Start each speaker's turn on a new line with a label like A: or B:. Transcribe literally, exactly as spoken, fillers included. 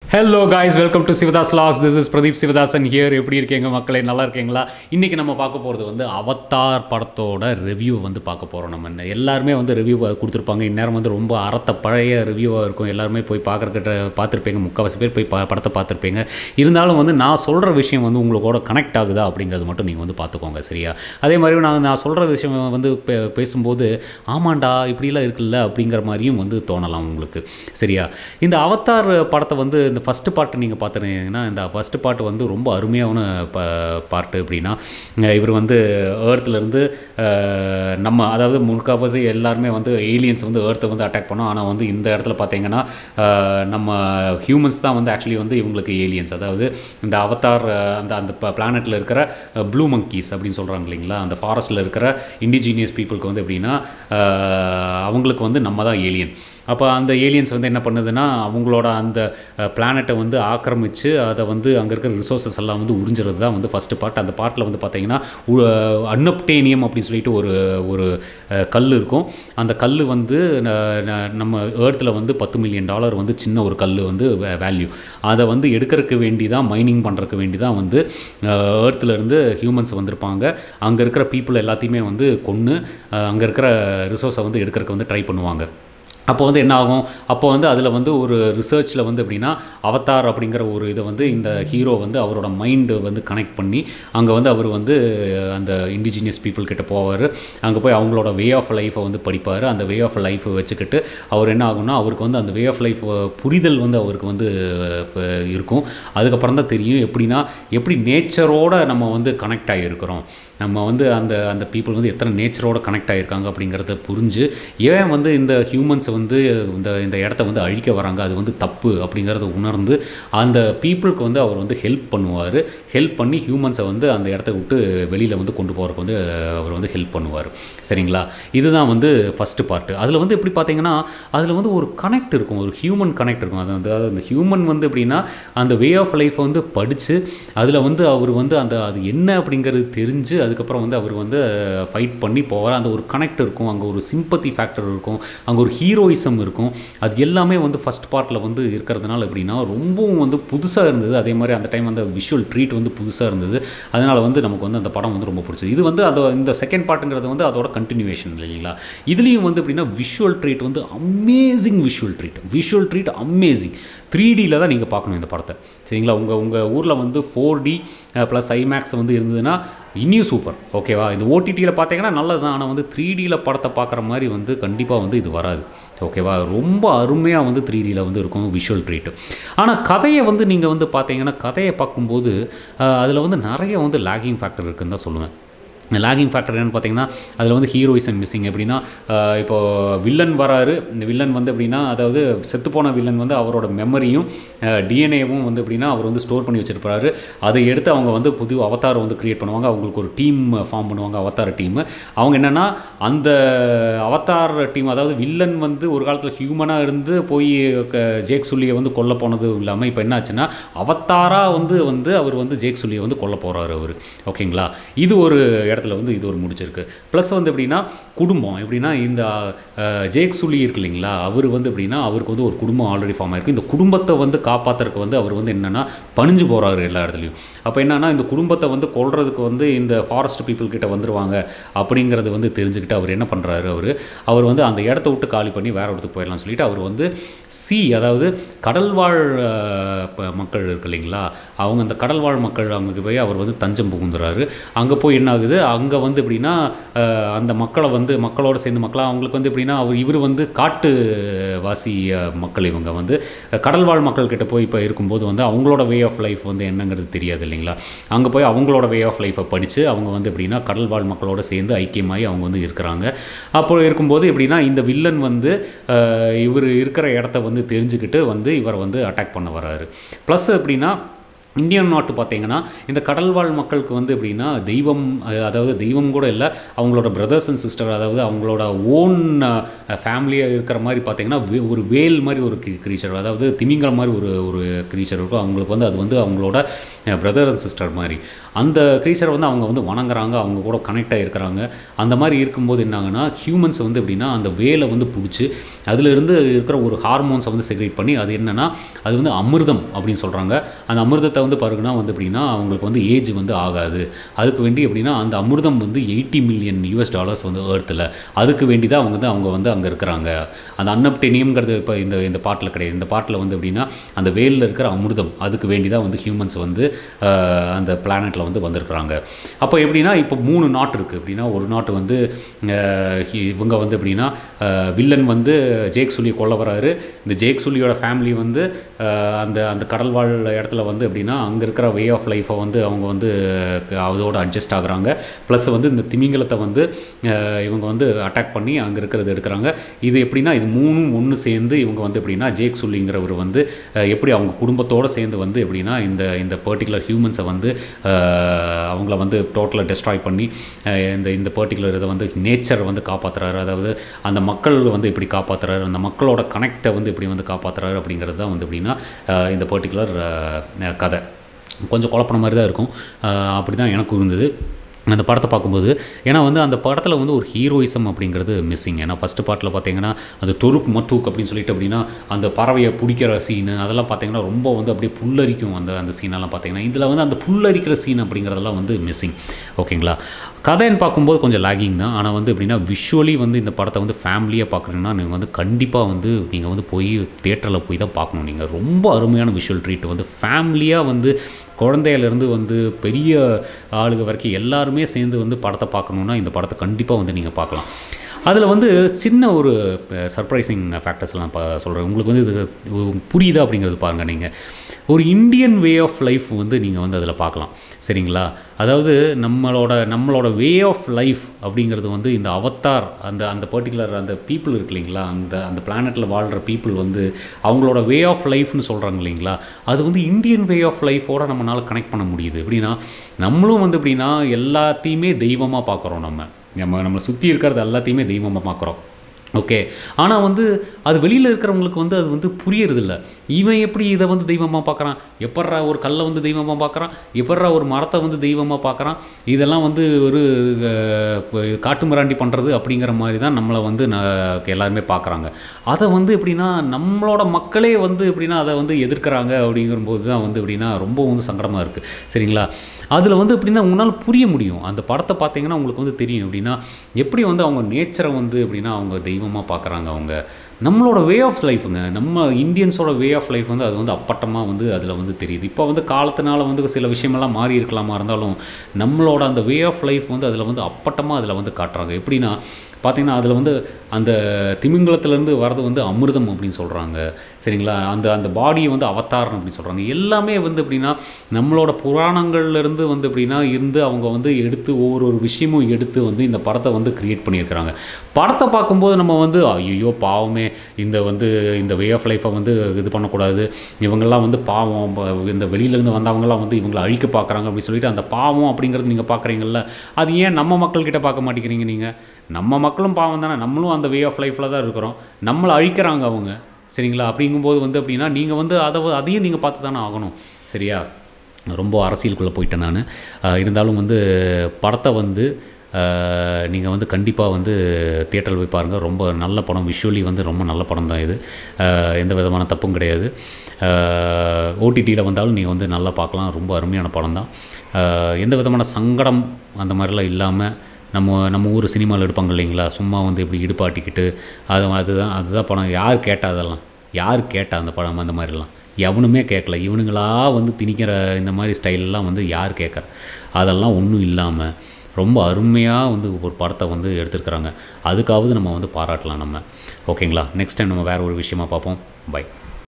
A: Hello guys, welcome to Sivadas Vlogs. This is Pradeep Sivadasan here. எப்படி இருக்கீங்க மக்களே, நல்லா இருக்கீங்களா? இன்னைக்கு நம்ம பார்க்க போகிறது வந்து அவதார் படத்தோட ரிவ்யூ வந்து பார்க்க போகிறோம். நம்ம எல்லாருமே வந்து ரிவ்யூ கொடுத்துருப்பாங்க. இந்நேரம் வந்து ரொம்ப அறத்த பழைய ரிவ்யூவாக இருக்கும். எல்லாருமே போய் பார்க்குறக்கிட்ட பார்த்துருப்பீங்க, முக்கால்வாசி பேர் போய் ப படத்தை பார்த்துருப்பீங்க. இருந்தாலும் வந்து நான் சொல்கிற விஷயம் வந்து உங்களோட கனெக்ட் ஆகுதா அப்படிங்கிறது மட்டும் நீங்கள் வந்து பார்த்துக்கோங்க, சரியா? அதே மாதிரி நான் நான் சொல்கிற விஷயம் வந்து பே பேசும்போது ஆமாண்டா இப்படிலாம் இருக்குல்ல அப்படிங்கிற மாதிரியும் வந்து தோணலாம் உங்களுக்கு, சரியா? இந்த அவதார் படத்தை வந்து இந்த ஃபஸ்ட்டு பாட்டு நீங்கள் பார்த்துருந்தீங்கன்னா, இந்த ஃபஸ்ட்டு பாட்டு வந்து ரொம்ப அருமையான ப பாட்டு. எப்படின்னா, இவர் வந்து ஏர்த்துலேருந்து நம்ம அதாவது முழுக்காவாசி எல்லாருமே வந்து ஏலியன்ஸ் வந்து ஏர்த்தை வந்து அட்டாக் பண்ணோம். ஆனால் வந்து இந்த இடத்துல பார்த்தீங்கன்னா நம்ம ஹியூமன்ஸ் தான் வந்து ஆக்சுவலி வந்து இவங்களுக்கு ஏலியன்ஸ். அதாவது இந்த அவதார் அந்த அந்த பிளானட்டில் இருக்கிற ப்ளூ மங்கீஸ் அப்படின்னு சொல்கிறாங்க இல்லைங்களா, அந்த ஃபாரஸ்ட்டில் இருக்கிற இண்டிஜீனியஸ் பீப்புளுக்கு வந்து எப்படின்னா அவங்களுக்கு வந்து நம்ம தான் ஏலியன். அப்போ அந்த ஏலியன்ஸ் வந்து என்ன பண்ணுதுன்னா, அவங்களோட அந்த பிளானட்டை வந்து ஆக்கிரமித்து அதை வந்து அங்கே இருக்கிற ரிசோர்ஸஸ் எல்லாம் வந்து உறிஞ்சிறது தான் வந்து ஃபஸ்ட்டு பார்ட். அந்த பார்ட்டில் வந்து பார்த்திங்கன்னா அன்னப்டேனியம் அப்படின்னு சொல்லிட்டு ஒரு ஒரு கல் இருக்கும். அந்த கல் வந்து நம்ம ஏர்த்தில் வந்து பத்து மில்லியன் டாலர் வந்து சின்ன ஒரு கல் வந்து வேல்யூ. அதை வந்து எடுக்கிறதுக்கு வேண்டி தான், மைனிங் பண்ணுறதுக்கு வேண்டி தான் வந்து ஏர்த்துலேருந்து ஹியூமன்ஸ் வந்திருப்பாங்க. அங்கே இருக்கிற பீப்புள் எல்லாத்தையுமே வந்து கொன்று அங்கே இருக்கிற ரிசோர்ஸை வந்து எடுக்கிறதுக்கு வந்து ட்ரை பண்ணுவாங்க. அப்போ வந்து என்ன ஆகும், அப்போ வந்து அதில் வந்து ஒரு ரிசர்ச்சில் வந்து எப்படின்னா அவதார் அப்படிங்கிற ஒரு இதை வந்து இந்த ஹீரோ வந்து அவரோட மைண்டு வந்து கனெக்ட் பண்ணி அங்கே வந்து அவர் வந்து அந்த இண்டிஜினியஸ் பீப்புள் கிட்ட போவார். அங்கே போய் அவங்களோட வே ஆஃப் லைஃப்பை வந்து படிப்பார். அந்த வே ஆஃப் லைஃப்பை வச்சுக்கிட்டு அவர் என்ன ஆகும்னா, அவருக்கு வந்து அந்த வே ஆஃப் லைஃப் புரிதல் வந்து அவருக்கு வந்து இருக்கும். அதுக்கப்புறம் தான் தெரியும் எப்படின்னா எப்படி நேச்சரோடு நம்ம வந்து கனெக்ட் ஆகியிருக்கிறோம், நம்ம வந்து அந்த அந்த பீப்புள் வந்து எத்தனை நேச்சரோட கனெக்ட் ஆகியிருக்காங்க அப்படிங்கிறத புரிஞ்சு ஏன் வந்து இந்த ஹியூமன்ஸை வந்து இந்த இந்த இடத்த வந்து அழிக்க வராங்க, அது வந்து தப்பு அப்படிங்கிறத உணர்ந்து அந்த பீப்புளுக்கு வந்து அவர் வந்து ஹெல்ப் பண்ணுவார். ஹெல்ப் பண்ணி ஹியூமன்ஸை வந்து அந்த இடத்த விட்டு வெளியில் வந்து கொண்டு போகிறதுக்கு வந்து அவர் வந்து ஹெல்ப் பண்ணுவார், சரிங்களா? இதுதான் வந்து ஃபஸ்ட்டு பார்ட்டு. அதில் வந்து எப்படி பார்த்தீங்கன்னா, அதில் வந்து ஒரு கனெக்ட் இருக்கும், ஒரு ஹியூமன் கனெக்ட் இருக்கும். அது வந்து அந்த ஹியூமன் வந்து எப்படின்னா அந்த வே ஆஃப் லைஃப்பை வந்து படித்து அதில் வந்து அவர் வந்து அந்த அது என்ன அப்படிங்கிறது தெரிஞ்சு அதுக்கப்புறம் வந்து அவர் வந்து ஃபைட் பண்ணி போவார். அந்த ஒரு கனெக்ட் இருக்கும், அங்கே ஒரு சிம்பத்தி ஃபேக்டர் இருக்கும், அங்கே ஒரு ஹீரோயிசம் இருக்கும். அது எல்லாமே வந்து ஃபஸ்ட் பார்ட்டில் வந்து இருக்கிறதுனால எப்படின்னா ரொம்பவும் வந்து புதுசாக இருந்தது. அதே மாதிரி அந்த டைம் அந்த விஷுவல் ட்ரீட் வந்து புதுசாக இருந்தது. அதனால் வந்து நமக்கு வந்து அந்த படம் வந்து ரொம்ப பிடிச்சது. இது வந்து அந்த இந்த செகண்ட் பார்ட்டுங்கிறது வந்து அதோட கண்டினியூவேஷன் இல்லைங்களா. இதுலேயும் வந்து எப்படின்னா விஷுவல் ட்ரீட் வந்து amazing visual treat visual treat amazing. Three டியில் தான் நீங்கள் பார்க்கணும் இந்த படத்தை, சரிங்களா? உங்கள் உங்கள் ஊரில் வந்து ஃபோர் டி ப்ளஸ் ஐமேக்ஸ் வந்து இருந்ததுன்னா இன்னும் சூப்பர், ஓகேவா? இந்த ஓடிடியில் பார்த்தீங்கன்னா நல்லது தான். ஆனால் வந்து த்ரீ டியில் படத்தை பார்க்குற மாதிரி வந்து கண்டிப்பாக வந்து இது வராது, ஓகேவா? ரொம்ப அருமையாக வந்து த்ரீ டியில் வந்து இருக்கும் விஷுவல் ட்ரீட்டு. ஆனால் கதையை வந்து நீங்கள் வந்து பார்த்தீங்கன்னா, கதையை பார்க்கும்போது அதில் வந்து நிறைய வந்து லேகிங் ஃபேக்டர் இருக்குதுன்னு தான் சொல்லுவேன். லேகிங் ஃபேக்டர் என்னென்னு பார்த்தீங்கன்னா, அதில் வந்து ஹீரோயிசம் மிஸ்ஸிங். எப்படின்னா இப்போது வில்லன் வராரு, இந்த வில்லன் வந்து எப்படின்னா அதாவது செத்துப்போன வில்லன் வந்து அவரோட மெமரியும் டிஎன்ஏவும் வந்து எப்படின்னா அவர் வந்து ஸ்டோர் பண்ணி வச்சுருப்பாரு. அதை எடுத்து அவங்க வந்து புது அவதாரை வந்து க்ரியேட் பண்ணுவாங்க. அவங்களுக்கு ஒரு டீம் ஃபார்ம் பண்ணுவாங்க, அவதார் டீம். அவங்க என்னென்னா அந்த அவதார் டீம், அதாவது வில்லன் வந்து ஒரு காலத்தில் ஹியூமனாக இருந்து போய் ஜேக் சுல்லியை வந்து கொல்ல போனது இல்லாமல் இப்போ என்ன ஆச்சுன்னா அவதாராக வந்து வந்து அவர் வந்து ஜேக் சுல்லியை வந்து கொல்ல போகிறாரு அவர், ஓகேங்களா? இது ஒரு இடத்துல வந்து இது ஒரு முடிச்சிருக்கு. ப்ளஸ் வந்து எப்படின்னா குடும்பம், எப்படின்னா இந்த ஜேக் சுல்லி இருக்கு இல்லைங்களா, அவர் வந்து எப்படின்னா அவருக்கு வந்து ஒரு குடும்பம் ஆல்ரெடி ஃபார்ம் ஆகிருக்கு. இந்த குடும்பத்தை வந்து காப்பாற்றுறதுக்கு வந்து அவர் வந்து என்னென்னா பணிஞ்சு போகிறாரு எல்லா இடத்துலையும். அப்போ என்னென்னா இந்த குடும்பத்தை வந்து கொல்றதுக்கு வந்து இந்த ஃபாரஸ்ட் பீப்புள் கிட்ட வந்துடுவாங்க அப்படிங்கிறது வந்து தெரிஞ்சுக்கிட்டு அவர் என்ன பண்ணுறாரு, அவர் அவர் வந்து அந்த இடத்த விட்டு காலி பண்ணி வேறு இடத்துக்கு போயிடலாம்னு சொல்லிட்டு அவர் வந்து சி அதாவது கடல்வாழ் மக்கள் இருக்கு இல்லைங்களா, அவங்க அந்த கடல்வாழ் மக்கள் அவங்களுக்கு போய் அவர் வந்து தஞ்சம் புகுந்துறாரு. அங்கே போய் என்ன ஆகுது, அங்கே வந்து எப்படின்னா அந்த மக்களை வந்து மக்களோடு சேர்ந்து மக்களாக அவங்களுக்கு வந்து எப்படின்னா அவர் இவர் வந்து காட்டு வாசி மக்கள், இவங்க வந்து கடல்வாழ் மக்கள்கிட்ட போய் இப்போ இருக்கும்போது வந்து அவங்களோட வே ஆஃப் லைஃப் வந்து என்னங்கிறது தெரியாது இல்லைங்களா. அங்கே போய் அவங்களோட வே ஆஃப் லைஃப்பை படித்து அவங்க வந்து எப்படின்னா கடல்வாழ் மக்களோடு சேர்ந்து ஐக்கியமாகி அவங்க வந்து இருக்கிறாங்க. அப்போ இருக்கும்போது எப்படின்னா இந்த வில்லன் வந்து இவர் இருக்கிற இடத்த வந்து தெரிஞ்சுக்கிட்டு வந்து இவரை வந்து அட்டாக் பண்ண வர்றாரு. ப்ளஸ் எப்படின்னா இந்தியன் நாட்டு பார்த்தீங்கன்னா இந்த கடல்வாழ் மக்களுக்கு வந்து எப்படின்னா தெய்வம், அதாவது தெய்வம் கூட இல்லை, அவங்களோட பிரதர்ஸ் அண்ட் சிஸ்டர், அதாவது அவங்களோட ஓன் ஃபேமிலியாக இருக்கிற மாதிரி பார்த்தீங்கன்னா ஒரு வேல் மாதிரி ஒரு க்ரீச்சர், அதாவது திமிங்கலம் மாதிரி ஒரு ஒரு க்ரீச்சர் இருக்கும். அவங்களுக்கு வந்து அது வந்து அவங்களோட பிரதர் அண்ட் சிஸ்டர் மாதிரி. அந்த க்ரீச்சரை வந்து அவங்க வந்து வணங்குறாங்க, அவங்க கூட கனெக்ட் ஆகிருக்கிறாங்க. அந்த மாதிரி இருக்கும்போது என்னாங்கன்னா ஹியூமன்ஸ் வந்து எப்படின்னா அந்த வேலை வந்து பிடிச்சி அதிலிருந்து இருக்கிற ஒரு ஹார்மோன்ஸை வந்து செக்ரேட் பண்ணி, அது என்னென்னா அது வந்து அமிர்தம் அப்படின்னு சொல்கிறாங்க. அந்த அமிர்தத்தை வந்து பாருங்கன்னா வந்து எப்படின்னா அவங்களுக்கு வந்து ஏஜ் வந்து ஆகாது. அதுக்கு வேண்டி எப்படின்னா அந்த அமிர்தம் வந்து எயிட்டி மில்லியன் யூஎஸ் டாலர்ஸ் வந்து ஏர்த்தில், அதுக்கு வேண்டி தான் அவங்க வந்து அவங்க வந்து அங்கே இருக்கிறாங்க. அந்த அன்னப்டேனியம்ங்கிறது இப்போ இந்த இந்த பாட்டில் கிடையாது. இந்த பாட்டில் வந்து எப்படின்னா அந்த வேலில் இருக்கிற அமிர்தம், அதுக்கு வேண்டி தான் வந்து ஹியூமன்ஸ் வந்து அந்த பிளானெட்டில் வந்து வந்திருக்கிறாங்க. அப்போ எப்படின்னா இப்போ மூணு நாட்டு இருக்குது. எப்படின்னா ஒரு நாட்டு வந்து இவங்க வந்து எப்படின்னா வில்லன் வந்து ஜேக் சுலியை கொல்ல வராரு. இந்த ஜேக் சுலியோட ஃபேமிலி வந்து அந்த அந்த கடல் வாழ் இடத்துல வந்து எப்படின்னா அங்கே இருக்கிற வே ஆஃப் லைஃப்பை வந்து அவங்க வந்து அதோட அட்ஜஸ்ட் ஆகுறாங்க. ப்ளஸ் வந்து இந்த திமிங்கலத்தை வந்து இவங்க வந்து அட்டாக் பண்ணி அங்கே இருக்கிறது எடுக்கிறாங்க. இது எப்படின்னா இது மூணும் ஒன்று சேர்ந்து இவங்க வந்து எப்படின்னா ஜேக் சுல்லிங்கிறவர் வந்து எப்படி அவங்க குடும்பத்தோடு சேர்ந்து வந்து எப்படின்னா இந்த இந்த பர்டிகுலர் ஹியூமன்ஸை வந்து அவங்கள வந்து டோட்டலாக டெஸ்ட்ராய் பண்ணி இந்த இந்த பர்டிகுலர் இதை வந்து நேச்சரை வந்து காப்பாற்றுறாரு. அதாவது அந்த மக்கள் வந்து எப்படி காப்பாற்றுறாரு, அந்த மக்களோட கனெக்டை வந்து எப்படி வந்து காப்பாற்றுறாரு அப்படிங்கிறது தான் வந்து எப்படின்னா இந்த பர்டிகுலர் கதை. கொஞ்சம் குழப்பன மாதிரி தான் இருக்கும். அப்படி தான் எனக்கும் இருந்தது அந்த படத்தை பார்க்கும்போது. ஏன்னா வந்து அந்த படத்தில் வந்து ஒரு ஹீரோயிசம் அப்படிங்கிறது மிஸ்ஸிங். ஏன்னா ஃபஸ்ட்டு பார்ட்டில் பார்த்தீங்கன்னா அந்த தொருக் மத்தூக் அப்படின்னு சொல்லிட்டு அப்படின்னா அந்த பறவையை பிடிக்கிற சீனு அதெல்லாம் பார்த்தீங்கன்னா ரொம்ப வந்து அப்படியே புல்லரிக்கும். அந்த அந்த சீனெல்லாம் பார்த்தீங்கன்னா இதில் வந்து அந்த புல்லரிக்கிற சீன் அப்படிங்கிறதெல்லாம் வந்து மிஸ்ஸிங். ஓகேங்களா. கதைன்னு பார்க்கும்போது கொஞ்சம் லாகிங் தான். ஆனால் வந்து எப்படின்னா விஷுவலி வந்து இந்த படத்தை வந்து ஃபேமிலியாக பார்க்குறீங்கன்னா நீங்கள் வந்து கண்டிப்பாக வந்து நீங்கள் வந்து போய் தியேட்டரில் போய் தான் பார்க்கணும். நீங்கள் ரொம்ப அருமையான விஷுவல் ட்ரீட் வந்து ஃபேமிலியாக வந்து குழந்தையிலேருந்து வந்து பெரிய ஆளுக வரைக்கும் எல்லாருமே சேர்ந்து வந்து படத்தை பார்க்கணுன்னா இந்த படத்தை கண்டிப்பாக வந்து நீங்கள் பார்க்கலாம். அதில் வந்து சின்ன ஒரு சர்ப்ரைசிங் ஃபேக்டர்ஸ்லாம் இப்போ சொல்கிறேன். உங்களுக்கு வந்து இது புரியுதா அப்படிங்கிறது பாருங்கள். நீங்கள் ஒரு இந்தியன் வே ஆஃப் லைஃப் வந்து நீங்கள் வந்து அதில் பார்க்கலாம். சரிங்களா. அதாவது நம்மளோட நம்மளோட வே ஆஃப் லைஃப் அப்படிங்கிறது வந்து இந்த அவத்தார் அந்த அந்த பர்டிகுலர் அந்த பீப்புள் இருக்கு இல்லைங்களா, அந்த அந்த பிளானெட்டில் வாழ்கிற பீப்புள் வந்து அவங்களோட வே ஆஃப் லைஃப்னு சொல்கிறாங்க இல்லைங்களா, அது வந்து இந்தியன் வே ஆஃப் லைஃபோடு நம்மளால் கனெக்ட் பண்ண முடியுது. எப்படின்னா நம்மளும் வந்து எப்படின்னா எல்லாத்தையுமே தெய்வமாக பார்க்குறோம். நம்ம நம்ம நம்மளை சுற்றி இருக்கிறது எல்லாத்தையுமே தெய்வமாக பார்க்குறோம். ஓகே. ஆனால் வந்து அது வெளியில் இருக்கிறவங்களுக்கு வந்து அது வந்து புரியறதில்ல. இவன் எப்படி இதை வந்து தெய்வமாக பார்க்குறான், எப்பட்றா ஒரு கல்லை வந்து தெய்வமாக பார்க்குறான், எப்பட்றா ஒரு மரத்தை வந்து தெய்வமாக பார்க்குறான், இதெல்லாம் வந்து ஒரு காட்டு மிராண்டி பண்ணுறது அப்படிங்கிற மாதிரி தான் நம்மளை வந்து எல்லாருமே பார்க்குறாங்க. அதை வந்து எப்படின்னா நம்மளோட மக்களே வந்து எப்படின்னா அதை வந்து எதிர்க்கிறாங்க அப்படிங்கும்போது தான் வந்து எப்படின்னா ரொம்ப வந்து சங்கடமாக இருக்குது. சரிங்களா. அதில் வந்து எப்படின்னா உங்களால் புரிய முடியும். அந்த படத்தை பார்த்தீங்கன்னா உங்களுக்கு வந்து தெரியும் எப்படின்னா எப்படி வந்து அவங்க நேச்சரை வந்து எப்படின்னா அவங்க தெய்வமாக பார்க்குறாங்க. அவங்க நம்மளோட வே ஆஃப் லைஃபுங்க, நம்ம இந்தியன்ஸோட வே ஆஃப் லைஃப் வந்து அது வந்து அப்பட்டமாக வந்து அதில் வந்து தெரியுது. இப்போ வந்து காலத்தினால வந்து சில விஷயமெல்லாம் மாறி இருக்கலாமா இருந்தாலும் நம்மளோட அந்த வே ஆஃப் லைஃப் வந்து அதில் வந்து அப்பட்டமாக அதில் வந்து காட்டுறாங்க. எப்படின்னா பார்த்திங்கன்னா அதில் வந்து அந்த திமிங்கலத்துலேருந்து வரது வந்து அமிர்தம் அப்படின்னு சொல்கிறாங்க. சரிங்களா. அந்த அந்த பாடியை வந்து அவதாரம் அப்படின்னு சொல்கிறாங்க. எல்லாமே வந்து எப்படின்னா நம்மளோட புராணங்கள்லேருந்து வந்து எப்படின்னா இருந்து அவங்க வந்து எடுத்து ஒவ்வொரு ஒரு விஷயமும் எடுத்து வந்து இந்த படத்தை வந்து க்ரியேட் பண்ணியிருக்கிறாங்க. படத்தை பார்க்கும்போது நம்ம வந்து ஐயோ பாவமே, இந்த வந்து இந்த வே ஆஃப் லைஃப்பை வந்து இது பண்ணக்கூடாது, இவங்கெல்லாம் வந்து பாவம், இந்த வெளியிலேருந்து வந்தவங்களாம் வந்து இவங்களை அழிக்க பார்க்குறாங்க அப்படின்னு சொல்லிட்டு அந்த பாவம் அப்படிங்கிறது நீங்கள் பார்க்குறீங்கள, அது ஏன் நம்ம மக்கள்கிட்ட பார்க்க மாட்டேங்கிறீங்க? நீங்கள் நம்ம மக்களும் பாவம் தானே, நம்மளும் அந்த வே ஆஃப் லைஃப்பில் தான் இருக்கிறோம், நம்மளை அழிக்கிறாங்க அவங்க. சரிங்களா. அப்படிங்கும்போது வந்து அப்படின்னா நீங்கள் வந்து அதை அதையும் நீங்கள் பார்த்து தானே ஆகணும். சரியா. ரொம்ப அரசியலுக்குள்ளே போயிட்டேன் நான். இருந்தாலும் வந்து படத்தை வந்து நீங்கள் வந்து கண்டிப்பாக வந்து தியேட்டரில் போய் பாருங்கள். ரொம்ப நல்ல படம், விஷுவலி வந்து ரொம்ப நல்ல படம் தான் இது. எந்த விதமான தப்பும் கிடையாது. ஓடிடியில் வந்தாலும் நீங்கள் வந்து நல்லா பார்க்கலாம். ரொம்ப அருமையான படம் தான். எந்த விதமான சங்கடம் அந்த மாதிரிலாம் இல்லாமல் நம்ம நம்ம ஊர் சினிமாவில் எடுப்பாங்க இல்லைங்களா, சும்மா வந்து இப்படி இடுப்பாட்டிக்கிட்டு அது அதுதான் அதுதான் படம். யார் கேட்டால் அதெல்லாம் யார் கேட்டால் அந்த படம் அந்த மாதிரிலாம் எவனுமே கேட்கல. இவனுங்களா வந்து திணிக்கிற இந்த மாதிரி ஸ்டைலெலாம் வந்து யார் கேட்குற, அதெல்லாம் ஒன்றும் இல்லாமல் ரொம்ப அருமையாக வந்து ஒரு படத்தை வந்து எடுத்துருக்குறாங்க. அதுக்காவது நம்ம வந்து பாராட்டலாம் நம்ம. ஓகேங்களா. நெக்ஸ்ட் டைம் நம்ம வேறு ஒரு விஷயமாக பார்ப்போம். பை.